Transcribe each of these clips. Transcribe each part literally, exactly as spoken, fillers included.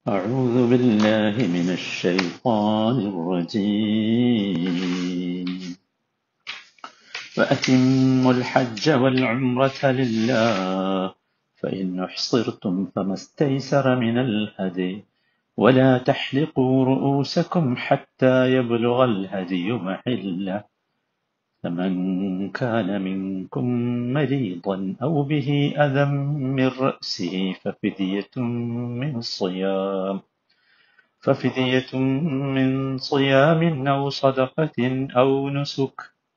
أعوذ بالله من الشيطان الرجيم وأتموا الحج والعمرة لله فإن أحصرتم فما استيسر من الهدي ولا تحلقوا رؤوسكم حتى يبلغ الهدي محله فمن كان منكم مريضا أو به أذى من رأسه ففدية من صيام ففدية من صيام أو صدقة أو نسك.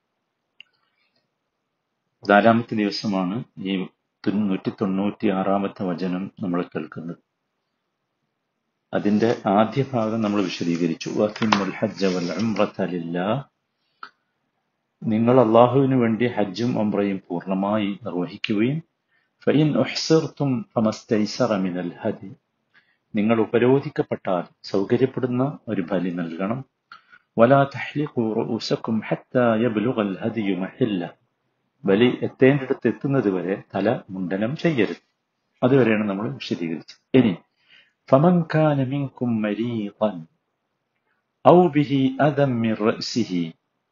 നാലാമത്തെ ദിവസമാണ് ഈ നൂറ്റി തൊണ്ണൂറ്റി ആറാമത്തെ വചനം നമ്മൾ കേൾക്കുന്നത്. അതിന്റെ ആദ്യ ഭാഗം നമ്മൾ വിശദീകരിച്ചു. വഅത്തിമ്മുൽ ഹജ്ജ വൽ ഉംറത ലില്ലാഹ്, നിങ്ങൾ അല്ലാഹുവിന് വേണ്ടി ഹജ്ജും ഉംറയും പൂർണ്ണമായി നിർവഹിക്കുകയും ഫഇൻ ഉഹ്സിർതും ഫമസ്തൈസറ മിനൽ ഹദി, നിങ്ങൾ ഉപരോധിക്കപ്പെട്ടാൽ സൗകര്യപ്പെടുന്ന ഒരു ബലി നൽകണം. വലാ തഹ്ലിഖൂ റൂസക്കും ഹത്താ യബ്ലുഗൽ ഹദിയു മഹില്ല, ബലി എത്തേണ്ടിടത്ത് എത്തുന്നത് വരെ തല മുണ്ഡനം ചെയ്യരുത്. അതുവരെയാണ് നമ്മൾ വിശദീകരിച്ചത്. ഇനി ഫമൻ കാന മിൻകും മരീദൻ ഔ ബിഹി അദം മിൻ റഅസിഹി,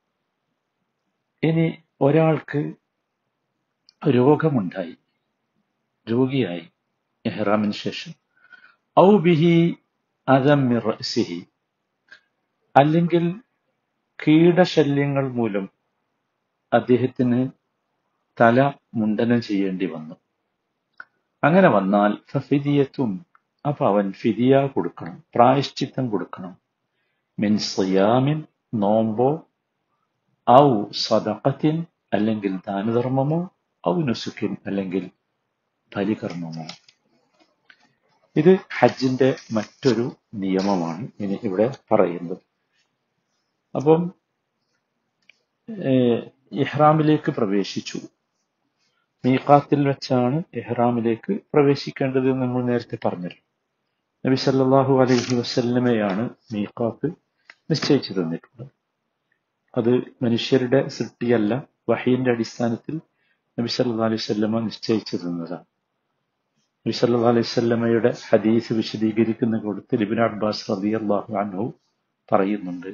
ഇനി ഒരാൾക്ക് രോഗമുണ്ടായി, രോഗിയായി ഇഹ്റാമിന് ശേഷം, ഔ ബിഹി അദം മിൻ റഅസിഹി, അല്ലെങ്കിൽ കീടശല്യങ്ങൾ മൂലം അദ്ദേഹത്തിന് തല മുണ്ഡനം ചെയ്യേണ്ടി വന്നു. അങ്ങനെ വന്നാൽ ഫഫിദിയത്തും, അപ്പൊ അവൻ ഫിദിയ കൊടുക്കണം, പ്രായശ്ചിത്തം കൊടുക്കണം. മിൻ സിയാമിൻ, നോമ്പോ, ഔ സദഖത്തിൻ, അല്ലെങ്കിൽ ദാനധർമ്മമോ, ഔ നുസുക്കിൻ, അല്ലെങ്കിൽ ബലികർമ്മമോ. ഇത് ഹജ്ജിന്റെ മറ്റൊരു നിയമമാണ് ഇനി ഇവിടെ പറയുന്നത്. അപ്പം ഇഹ്റാമിലേക്ക് പ്രവേശിച്ചു, മീഖാത്തിൽ വെച്ചാണ് ഇഹ്റാമിലേക്ക് പ്രവേശിക്കേണ്ടത് എന്ന് നമ്മൾ നേരത്തെ പറഞ്ഞല്ലോ. നബി സല്ലല്ലാഹു അലൈഹി വസല്ലമയാണ് മീഖാത്ത് നിശ്ചയിച്ചു തന്നിട്ടുള്ളത്. അത് മനുഷ്യരുടെ സൃഷ്ടിയല്ല, വഹീന്റെ അടിസ്ഥാനത്തിൽ നബി സല്ലല്ലാഹു അലൈഹി വസല്ലമ നിശ്ചയിച്ചു തന്നതാണ്. നബി സല്ലല്ലാഹു അലൈഹി വസല്ലമയുടെ ഹദീസ് വിശദീകരിക്കുന്ന കൂട്ടത്തിൽ ഇബ്നു അബ്ബാസ് റളിയല്ലാഹു അൻഹു പറയുന്നുണ്ട്,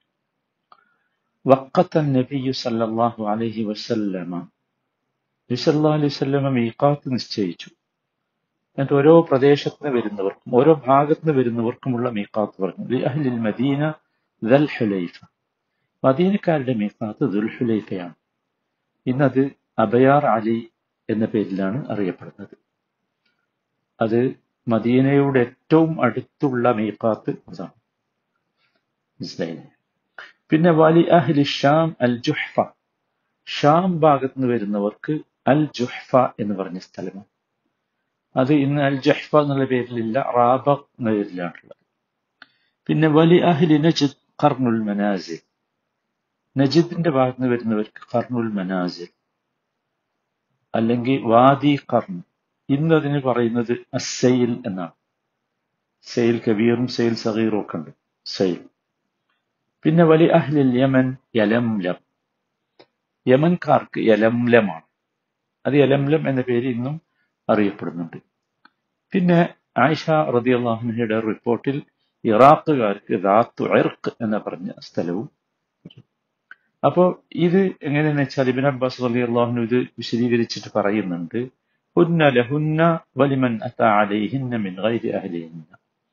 വഖത്തൻ നബിയ്യു സല്ലല്ലാഹു അലൈഹി വസല്ലമ, നബി സല്ലല്ലാഹു അലൈഹി വസല്ലമ മീഖാത്ത് നിശ്ചയിച്ചു. എന്നിട്ട് ഓരോ പ്രദേശത്ത് നിന്ന് വരുന്നവർക്കും ഓരോ ഭാഗത്ത് നിന്ന് വരുന്നവർക്കുമുള്ള മീഖാത്ത് പറഞ്ഞു. ലി അഹ്ലിൽ മദീന ദുൽ ഹുലൈഫ, മദീനക്കാരുടെ മീഖാത്ത് ദുൽ ഹുലൈഫയാണ്. ഇന്നത് അബയാർ അലി എന്ന പേരിലാണ് അറിയപ്പെടുന്നത്. അത് മദീനയുടെ ഏറ്റവും അടുത്തുള്ള മീഖാത്ത് അതാണ്. മനസ്സിലായില്ലേ? പിന്നെ വലി അഹ്ലി ഷാം അൽ ജുഹ്ഫ, ഷാം ഭാഗത്ത് നിന്ന് വരുന്നവർക്ക് അൽ ജുഹ്ഫ എന്ന് പറഞ്ഞ സ്ഥലമാണ്. അത് ഇന്ന് അൽ ജുഹ്ഫ എന്നുള്ള പേരിലില്ല, റാബ എന്ന പേരിലാണുള്ളത്. പിന്നെ വലി അഹ്ലി നജ്ദ് ഖർനുൽ മനാസിൽ, നജിദിന്റെ ഭാഗത്ത് നിന്ന് വരുന്നവർക്ക് ഖർനുൽ മനാസിൽ, അല്ലെങ്കിൽ വാദി ഖർൻ, ഇന്ന് അതിന് പറയുന്നത് അസൈൽ എന്നാണ്. സൈൽ കബീറും സൈൽ സഗീറും ഒക്കെ ഉണ്ട്, സൈൽ. പിന്നെ വലി അഹ്ലിൽ യമൻ യലംലം, യമൻകാർക്ക് യലംലമാണ്. അത് യലംലം എന്ന പേര് ഇന്നും അറിയപ്പെടുന്നുണ്ട്. പിന്നെ ആയിഷ റളിയല്ലാഹു അൻഹയുടെ റിപ്പോർട്ടിൽ ഇറാഖുകാർക്ക് ദാത്തു ഇർഖ് എന്ന് പറഞ്ഞ സ്ഥലവും. അപ്പോ ഇത് എങ്ങനെയാന്ന് വെച്ചാൽ ഇബ്നു അബ്ബാസ് റളിയല്ലാഹു അൻഹു ഇത് വിശദീകരിച്ചിട്ട് പറയുന്നുണ്ട്, ഹുന്ന ലഹുന്ന വലിമൻ അതാ അലൈഹിന്ന മിൻ ഗൈരി അഹ്ലിഹിന്ന.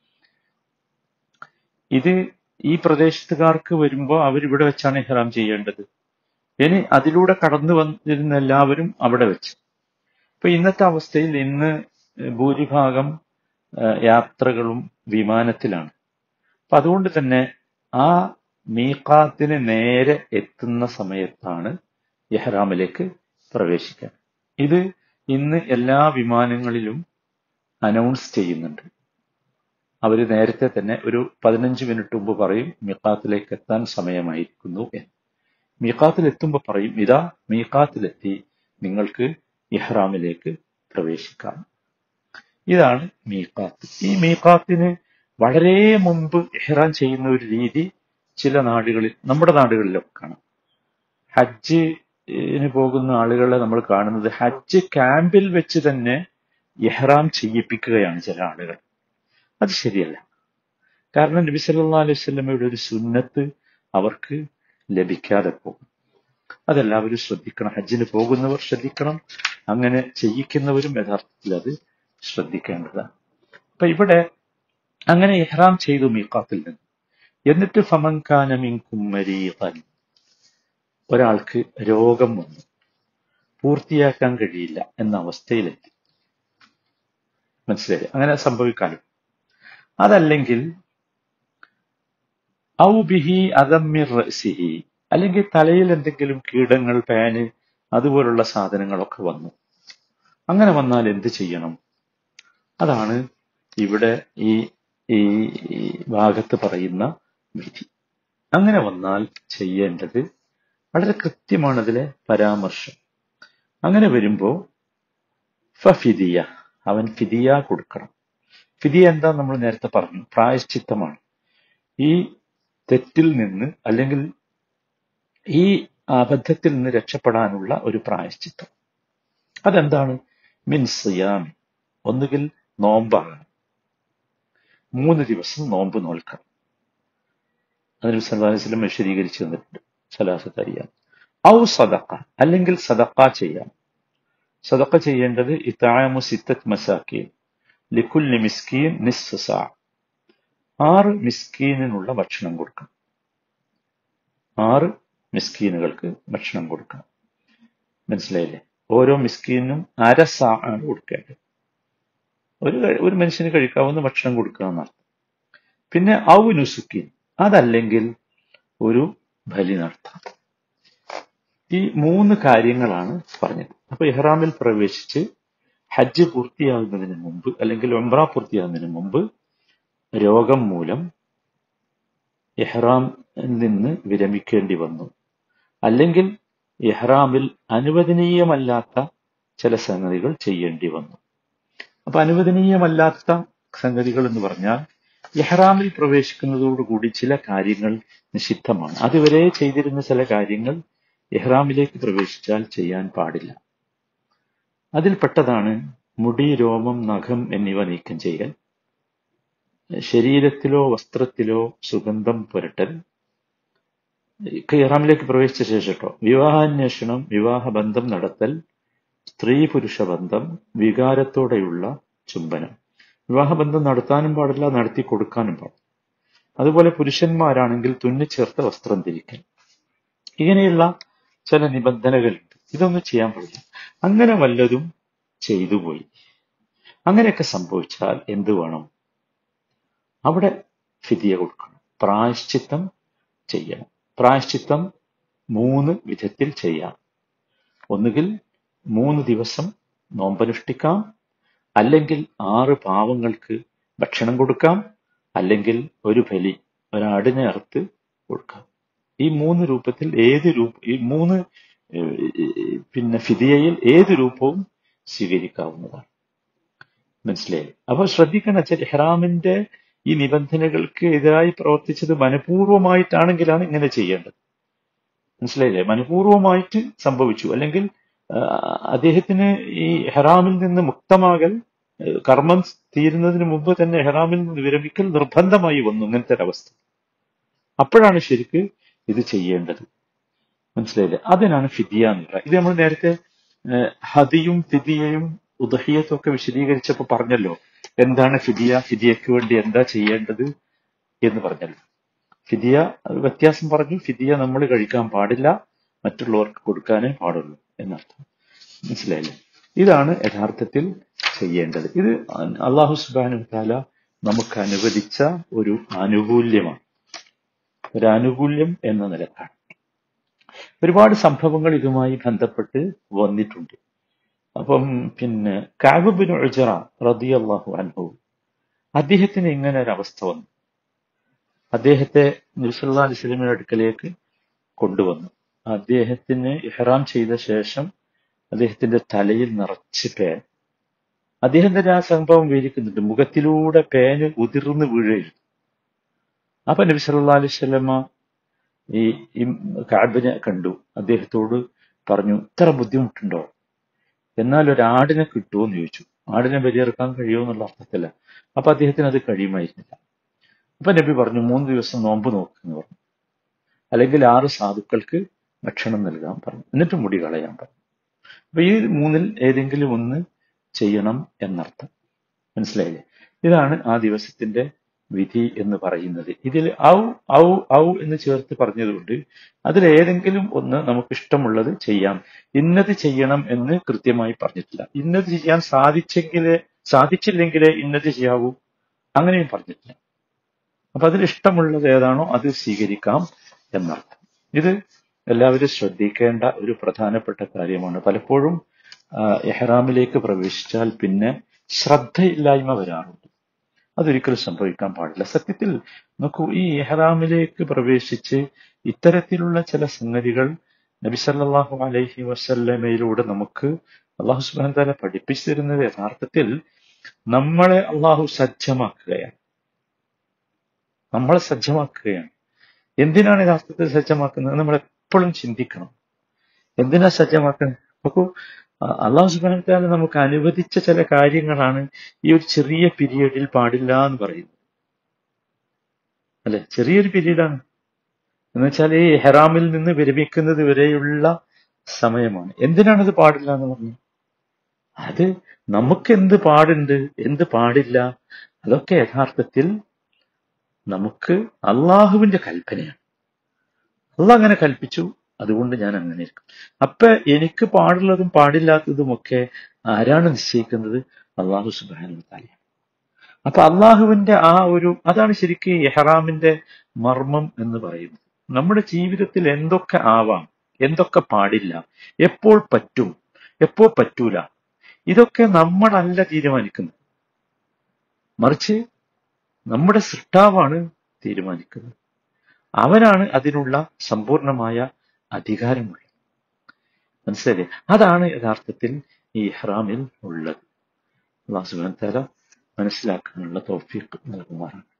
ഇത് ഈ പ്രദേശത്തുകാർക്ക് വരുമ്പോൾ അവരിവിടെ വെച്ചാണ് ഇഹ്റാം ചെയ്യേണ്ടത്. ഇനി അതിലൂടെ കടന്നു വന്നിരുന്ന എല്ലാവരും അവിടെ വെച്ച്. ഇപ്പൊ ഇന്നത്തെ അവസ്ഥയിൽ ഇന്ന് ഭൂരിഭാഗം യാത്രകളും വിമാനത്തിലാണ്. അപ്പൊ അതുകൊണ്ട് തന്നെ ആ മീഖാത്തിന് നേരെ എത്തുന്ന സമയത്താണ് ഇഹ്റാമിലേക്ക് പ്രവേശിക്കാൻ. ഇത് ഇന്ന് എല്ലാ വിമാനങ്ങളിലും അനൗൺസ് ചെയ്യുന്നുണ്ട്. അവർ നേരത്തെ തന്നെ ഒരു പതിനഞ്ച് മിനിറ്റ് മുമ്പ് പറയും മീഖാത്തിലേക്ക് എത്താൻ സമയമായിരിക്കുന്നു എന്ന്. മീഖാത്തിൽ എത്തുമ്പോൾ പറയും, ഇതാ മീഖാത്തിലെത്തി, നിങ്ങൾക്ക് ഇഹ്റാമിലേക്ക് പ്രവേശിക്കാം. ഇതാണ് മീഖാത്ത്. ഈ മീഖാത്തിന് വളരെ മുമ്പ് ഇഹ്റാം ചെയ്യുന്ന ഒരു രീതി ചില നാടുകളിൽ, നമ്മുടെ നാടുകളിലൊക്കെ കാണാം. ഹജ്ജിന് പോകുന്ന ആളുകളെ നമ്മൾ കാണുന്നത് ഹജ്ജ് ക്യാമ്പിൽ വെച്ച് തന്നെ ഇഹ്റാം ചെയ്യിപ്പിക്കുകയാണ് ചില ആളുകൾ. അത് ശരിയല്ല. കാരണം നബി സല്ലല്ലാഹു അലൈഹി വസല്ലമയുടെ ഒരു സുന്നത്ത് അവർക്ക് ലഭിക്കാതെ പോകും. അതെല്ലാവരും ശ്രദ്ധിക്കണം. ഹജ്ജിന് പോകുന്നവർ ശ്രദ്ധിക്കണം, അങ്ങനെ ചെയ്യിക്കുന്നവരും യഥാർത്ഥത്തിൽ അത് ശ്രദ്ധിക്കേണ്ടതാണ്. അപ്പൊ ഇവിടെ അങ്ങനെ ഇഹ്റാം ചെയ്തു മീഖാത്തിൽ നിന്ന്. എന്നിട്ട് ഫമൻ കാന മിൻകും മരീദൻ, ഒരാൾക്ക് രോഗം വന്നു, പൂർത്തിയാക്കാൻ കഴിയില്ല എന്ന അവസ്ഥയിലെത്തി. മനസ്സിലായി? അങ്ങനെ സംഭവിക്കാനും. അതല്ലെങ്കിൽ ഔ ബിഹി അദം മിൻ റഅ്സിഹി, അല്ലെങ്കിൽ തലയിൽ എന്തെങ്കിലും കീടങ്ങൾ, പാന്, അതുപോലുള്ള സാധനങ്ങളൊക്കെ വന്നു. അങ്ങനെ വന്നാൽ എന്ത് ചെയ്യണം? അതാണ് ഇവിടെ ഈ ഈ ഭാഗത്ത് പറയുന്ന വിധി. അങ്ങനെ വന്നാൽ ചെയ്യേണ്ടത് വളരെ കൃത്യമാണ് അതിലെ പരാമർശം. അങ്ങനെ വരുമ്പോ ഫഫിദിയ, അവൻ ഫിദിയ കൊടുക്കണം. ഫിദിയ എന്താ നമ്മൾ നേരത്തെ പറഞ്ഞു? പ്രായശ്ചിത്തമാണ്. ഈ തെറ്റിൽ നിന്ന് അല്ലെങ്കിൽ ഈ അബദ്ധത്തിൽ നിന്ന് രക്ഷപ്പെടാനുള്ള ഒരു പ്രായശ്ചിത്തം. അതെന്താണ്? മിൻ സിയാം, ഒന്നുകിൽ നോമ്പാകണം, മൂന്ന് ദിവസം നോമ്പ് നോൽക്കണം. അതിന് സല്ലല്ലാഹു അലൈഹി വസല്ലം വിശദീകരിച്ചു തന്നിട്ടുണ്ട്. സലാസത്ത് അയ്യാം. ഔ സദഖ, അല്ലെങ്കിൽ സദഖ ചെയ്യാം. സദഖ ചെയ്യേണ്ടത് ഇത്ആമു സിത്തത്ത് മസാക്കീൻ ലികുല്ലി മിസ്കീൻ നിസ്ഫു സാ, ആറ് മിസ്കീനിനുള്ള ഭക്ഷണം കൊടുക്കണം. ആറ് മിസ്കീനുകൾക്ക് ഭക്ഷണം കൊടുക്കണം. മനസ്സിലായില്ലേ? ഓരോ മിസ്കീനും അര സാ ആണ് കൊടുക്കേണ്ടത്. ഒരു ഒരു മനുഷ്യന് കഴിക്കാവുന്ന ഭക്ഷണം കൊടുക്കുക എന്നർത്ഥം. പിന്നെ ഔ നുസുക്കീൻ, അതല്ലെങ്കിൽ ഒരു ബലി നടത്താം. ഈ മൂന്ന് കാര്യങ്ങളാണ് പറഞ്ഞത്. അപ്പൊ ഇഹ്റാമിൽ പ്രവേശിച്ച് ഹജ്ജ് പൂർത്തിയാകുന്നതിന് മുമ്പ് അല്ലെങ്കിൽ ഉംറ പൂർത്തിയാകുന്നതിന് മുമ്പ് രോഗം മൂലം ഇഹ്റാമിൽ നിന്ന് വിരമിക്കേണ്ടി വന്നു, അല്ലെങ്കിൽ ഇഹ്റാമിൽ അനുവദനീയമല്ലാത്ത ചില സംഗതികൾ ചെയ്യേണ്ടി വന്നു. അപ്പൊ അനുവദനീയമല്ലാത്ത സംഗതികൾ എന്ന് പറഞ്ഞാൽ ഇഹ്റാമിൽ പ്രവേശിക്കുന്നതോടുകൂടി ചില കാര്യങ്ങൾ നിഷിദ്ധമാണ്. അതുവരെ ചെയ്തിരുന്ന ചില കാര്യങ്ങൾ ഇഹ്റാമിലേക്ക് പ്രവേശിച്ചാൽ ചെയ്യാൻ പാടില്ല. അതിൽപ്പെട്ടതാണ് മുടി, രോമം, നഖം എന്നിവ നീക്കം ചെയ്യൽ, ശരീരത്തിലോ വസ്ത്രത്തിലോ സുഗന്ധം പുരട്ടൽ, ഇഹ്റാമിലേക്ക് പ്രവേശിച്ച ശേഷം കേട്ടോ, വിവാഹാന്വേഷണം, വിവാഹബന്ധം നടത്തൽ, സ്ത്രീ പുരുഷ ബന്ധം, വികാരത്തോടെയുള്ള ചുംബനം. വിവാഹബന്ധം നടത്താനും പാടില്ല, നടത്തി കൊടുക്കാനും പാടില്ല. അതുപോലെ പുരുഷന്മാരാണെങ്കിൽ തുന്നിച്ചേർത്ത വസ്ത്രം ധരിക്കൽ. ഇങ്ങനെയുള്ള ചില നിബന്ധനകളുണ്ട്. ഇതൊന്നും ചെയ്യാൻ പാടില്ല. അങ്ങനെ വല്ലതും ചെയ്തു പോയി, അങ്ങനെയൊക്കെ സംഭവിച്ചാൽ എന്ത് വേണം? അവിടെ ഫിദിയ കൊടുക്കണം, പ്രായശ്ചിത്തം ചെയ്യണം. പ്രായശ്ചിത്തം മൂന്ന് വിധത്തിൽ ചെയ്യാം. ഒന്നുകിൽ മൂന്ന് ദിവസം നോമ്പനുഷ്ഠിക്കാം, അല്ലെങ്കിൽ ആറ് പാവങ്ങൾക്ക് ഭക്ഷണം കൊടുക്കാം, അല്ലെങ്കിൽ ഒരു ബലി, ഒരാടിനെ അറുത്ത് കൊടുക്കാം. ഈ മൂന്ന് രൂപത്തിൽ ഏത് രൂപ ഈ മൂന്ന് പിന്നെ ഫിദിയയിൽ ഏത് രൂപവും സ്വീകരിക്കാവുന്നതാണ്. മനസ്സിലായി? അപ്പൊ ശ്രദ്ധിക്കണം വെച്ചാൽ ഇഹ്റാമിന്റെ ഈ നിബന്ധനകൾക്ക് എതിരായി പ്രവർത്തിച്ചത് മനഃപൂർവമായിട്ടാണെങ്കിലാണ് ഇങ്ങനെ ചെയ്യേണ്ടത്. മനസ്സിലായില്ലേ? മനഃപൂർവമായിട്ട് സംഭവിച്ചു, അല്ലെങ്കിൽ അദ്ദേഹത്തിന് ഈ ഇഹ്റാമിൽ നിന്ന് മുക്തമാകൽ, കർമ്മം തീരുന്നതിന് മുമ്പ് തന്നെ ഇഹ്റാമിൽ നിന്ന് വിരമിക്കൽ നിർബന്ധമായി വന്നു, ഇങ്ങനത്തെ ഒരവസ്ഥ. അപ്പോഴാണ് ശരിക്ക് ഇത് ചെയ്യേണ്ടത്. മനസ്സിലായില്ലേ? അതിനാണ് ഫിദിയ എന്ന് പറയുന്നത്. ഇത് നമ്മൾ നേരത്തെ ഹദിയും ഫിദിയയും ഉദ്ഹിയത്തും ഒക്കെ വിശദീകരിച്ചപ്പോൾ പറഞ്ഞല്ലോ എന്താണ് ഫിദിയ, ഫിദിയക്ക് വേണ്ടി എന്താ ചെയ്യേണ്ടത് എന്ന് പറഞ്ഞല്ലോ. ഫിദിയ വ്യത്യാസം പറഞ്ഞു. ഫിദിയ നമ്മൾ കഴിക്കാൻ പാടില്ല, മറ്റുള്ളവർക്ക് കൊടുക്കാനേ പാടുള്ളൂ എന്നർത്ഥം. മനസ്സിലായില്ലേ? ഇതാണ് യഥാർത്ഥത്തിൽ ചെയ്യേണ്ടത്. ഇത് അല്ലാഹു സുബ്ഹാനഹു വ തആല നമുക്ക് അനുവദിച്ച ഒരു ആനുകൂല്യമാണ്, ഒരു ആനുകൂല്യം എന്ന നിലക്കാണ്. ഒരുപാട് സംഭവങ്ങൾ ഇതുമായി ബന്ധപ്പെട്ട് വന്നിട്ടുണ്ട്. അപ്പം പിന്നെ കഅബ് ബിൻ ഉജ്റ റളിയല്ലാഹു അൻഹു, അദ്ദേഹത്തിന് ഇങ്ങനെ ഒരു അവസ്ഥ വന്നു. അദ്ദേഹത്തെ നബി സല്ലല്ലാഹു അലൈഹി വസല്ലമയുടെ അടുക്കലേക്ക് കൊണ്ടുവന്നു. അദ്ദേഹത്തിന് ഇഹ്റാം ചെയ്ത ശേഷം അദ്ദേഹത്തിന്റെ തലയിൽ നിറച്ച് പേൻ. അദ്ദേഹം തന്നെ ആ സംഭവം വിവരിക്കുന്നുണ്ട്. മുഖത്തിലൂടെ പേന് ഉതിർന്ന് വീഴുകയായിരുന്നു. അപ്പൊ നബി സല്ലല്ലാഹു അലൈഹി വസല്ലമ ഈ കഅബിനെ കണ്ടു, അദ്ദേഹത്തോട് പറഞ്ഞു, ഇത്ര ബുദ്ധിമുട്ടുണ്ടോ, എന്നാൽ ഒരാടിനെ കിട്ടുമോ എന്ന് ചോദിച്ചു. ആടിനെ ബലിയെറുക്കാൻ കഴിയുമെന്നുള്ള അർത്ഥത്തില്ല. അപ്പൊ അദ്ദേഹത്തിന് അത് കഴിയുമായിരുന്നില്ല. അപ്പൊ നബി പറഞ്ഞു മൂന്ന് ദിവസം നോമ്പ് നോക്കുന്നു പറഞ്ഞു, അല്ലെങ്കിൽ ആറ് സാധുക്കൾക്ക് ഭക്ഷണം നൽകാൻ പറഞ്ഞു, എന്നിട്ട് മുടി കളയാൻ പറഞ്ഞു. അപ്പൊ ഈ മൂന്നിൽ ഏതെങ്കിലും ഒന്ന് ചെയ്യണം എന്നർത്ഥം. മനസ്സിലായില്ലേ? ഇതാണ് ആ ദിവസത്തിന്റെ വിധി എന്ന് പറയുന്നത്. ഇതിൽ ഔ ഔ ഔ എന്ന് ചേർത്ത് പറഞ്ഞതുകൊണ്ട് അതിലേതെങ്കിലും ഒന്ന് നമുക്ക് ഇഷ്ടമുള്ളത് ചെയ്യാം, ഇന്നത് ചെയ്യണം എന്ന് കൃത്യമായി പറഞ്ഞിട്ടില്ല. ഇന്നത് ചെയ്യാൻ സാധിച്ചെങ്കിലേ സാധിച്ചില്ലെങ്കിലേ ഇന്നത് ചെയ്യാവൂ, അങ്ങനെയും പറഞ്ഞിട്ടില്ല. അപ്പൊ അതിൽ ഇഷ്ടമുള്ളത് ഏതാണോ അത് സ്വീകരിക്കാം എന്നർത്ഥം. ഇത് എല്ലാവരും ശ്രദ്ധിക്കേണ്ട ഒരു പ്രധാനപ്പെട്ട കാര്യമാണ്. പലപ്പോഴും ഇഹ്റാമിലേക്ക് പ്രവേശിച്ചാൽ പിന്നെ ശ്രദ്ധയില്ലായ്മ വരാറുണ്ട്. അതൊരിക്കലും സംഭവിക്കാൻ പാടില്ല. സത്യത്തിൽ നോക്കൂ, ഈ ഇഹ്റാമിലേക്ക് പ്രവേശിച്ച് ഇത്തരത്തിലുള്ള ചില സംഗതികൾ നബി സല്ലല്ലാഹു അലൈഹി വസല്ലമയിലൂടെ നമുക്ക് അല്ലാഹു സുബ്ഹാനഹു വ തആല പഠിപ്പിച്ചു തരുന്നത് യഥാർത്ഥത്തിൽ നമ്മളെ അല്ലാഹു സജ്ജമാക്കുകയാണ്. നമ്മളെ സജ്ജമാക്കുകയാണ്. എന്തിനാണ് യഥാർത്ഥത്തിൽ സജ്ജമാക്കുന്നത്? നമ്മൾ എപ്പോഴും ചിന്തിക്കണം. എന്തിനാ സജ്ജമാക്കുന്നത്? നോക്കൂ, അല്ലാഹു സുബ്ഹാനഹു വ തആല നമുക്ക് അനുവദിച്ച ചില കാര്യങ്ങളാണ് ഈ ഒരു ചെറിയ പീരീഡിൽ പാടില്ല എന്ന് പറയുന്നത്. അല്ലെ, ചെറിയൊരു പീരീഡാണ് എന്ന് വെച്ചാൽ ഈ ഇഹ്റാമിൽ നിന്ന് വിരമിക്കുന്നത് വരെയുള്ള സമയമാണ്. എന്തിനാണിത് പാടില്ല എന്ന് പറഞ്ഞു? അത് നമുക്ക് എന്ത് പാടുണ്ട്, എന്ത് പാടില്ല, അതൊക്കെ യഥാർത്ഥത്തിൽ നമുക്ക് അള്ളാഹുവിന്റെ കൽപ്പനയാണ്. അള്ളാഹ് അങ്ങനെ കൽപ്പിച്ചു, അതുകൊണ്ട് ഞാൻ അങ്ങനെ ഇരിക്കും. അപ്പൊ എനിക്ക് പാടുള്ളതും പാടില്ലാത്തതുമൊക്കെ ആരാണ് നിശ്ചയിക്കുന്നത്? അള്ളാഹു സുബ്ഹാനഹു വ തആല. അപ്പൊ അള്ളാഹുവിന്റെ ആ ഒരു അതാണ് ശരിക്കും ഇഹ്റാമിന്റെ മർമ്മം എന്ന് പറയുന്നത്. നമ്മുടെ ജീവിതത്തിൽ എന്തൊക്കെ ആവാം, എന്തൊക്കെ പാടില്ല, എപ്പോൾ പറ്റും, എപ്പോൾ പറ്റൂല, ഇതൊക്കെ നമ്മളല്ല തീരുമാനിക്കുന്നത്, മറിച്ച് നമ്മുടെ സൃഷ്ടാവാണ് തീരുമാനിക്കുന്നത്. അവനാണ് അതിനുള്ള സമ്പൂർണമായ അധികാരമുള്ളത്. മനസ്സിലായില്ലേ? അതാണ് യഥാർത്ഥത്തിൽ ഈ ഇഹ്റാമിൽ ഉള്ളത്. അല്ലാഹു സുബ്ഹാനഹു വ തആല മനസ്സിലാക്കാനുള്ള തൗഫീഖ് നൽകുമാറാണ്.